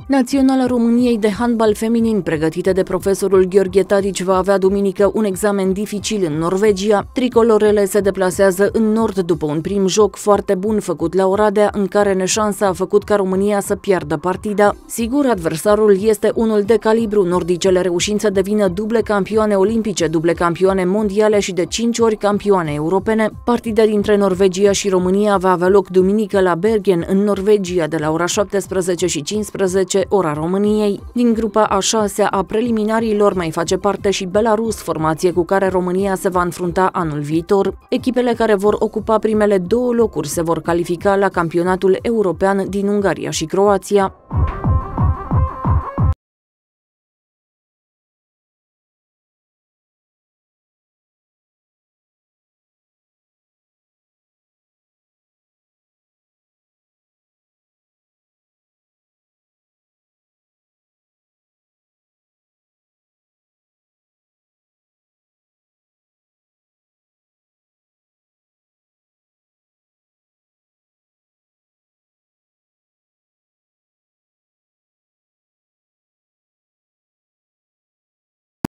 Naționala României de handbal feminin, pregătită de profesorul Gheorghe Tadici, va avea duminică un examen dificil în Norvegia. Tricolorele se deplasează în nord după un prim joc foarte bun făcut la Oradea, în care neșansa a făcut ca România să piardă partida. Sigur, adversarul este unul de calibru, nordicele reușind să devină duble campioane olimpice, duble campioane mondiale și de 5 ori campioane europene. Partida dintre Norvegia și România va avea loc duminică la Bergen, în Norvegia, de la ora 17:15, ora României. Din grupa a 6-a a preliminarilor mai face parte și Belarus, formație cu care România se va înfrunta anul viitor. Echipele care vor ocupa primele 2 locuri se vor califica la campionatul european din Ungaria și Croația.